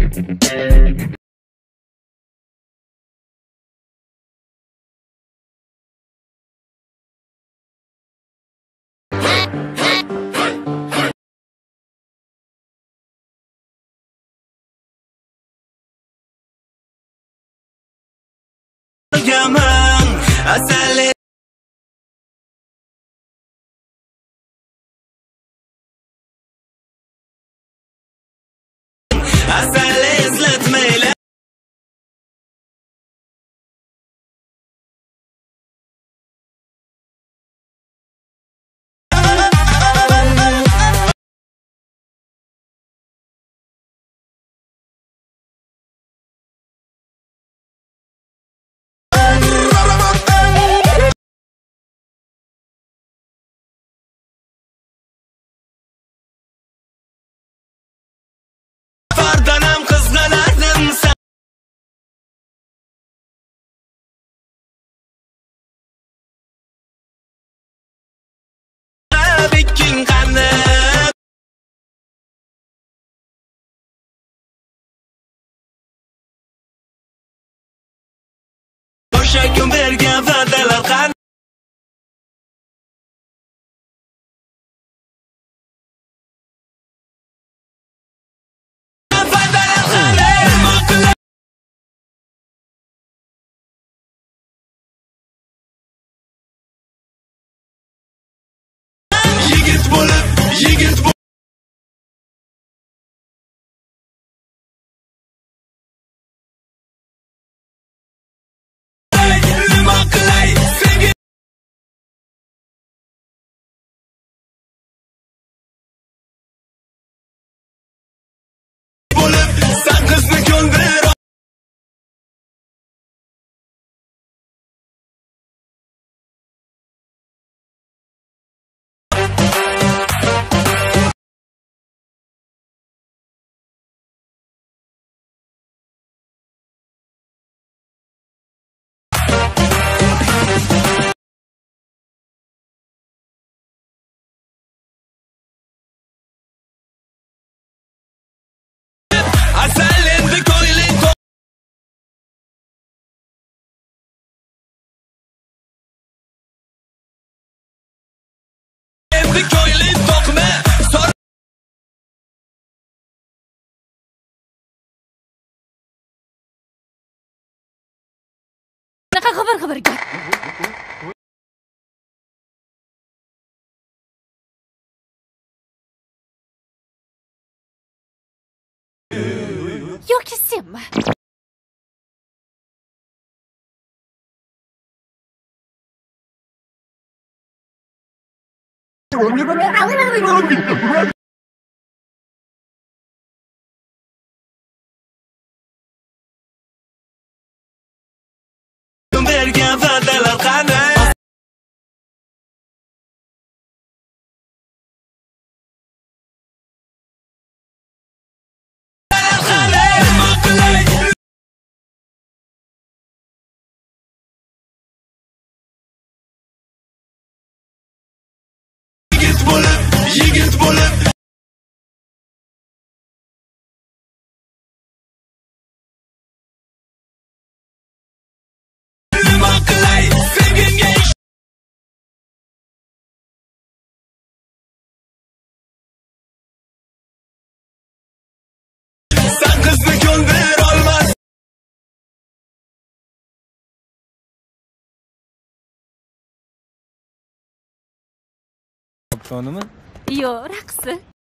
Asale izlatmaylar Fardanam qizg'anardim Bekking qani O'sha kun bergan va'dalar qani Yigit bo'lib nima qilay senga bo'lib sen qizni ko'ndir Asal endi ko'ngling endi ko'ngling to'qma Qanaqa xabar gap? Yoki senmi? bergan va'dalar qani nima qilay yigit bo'lib nima qilay senga sen qizni ko'ndir olmas Sonimi? Yo'q, raqsi.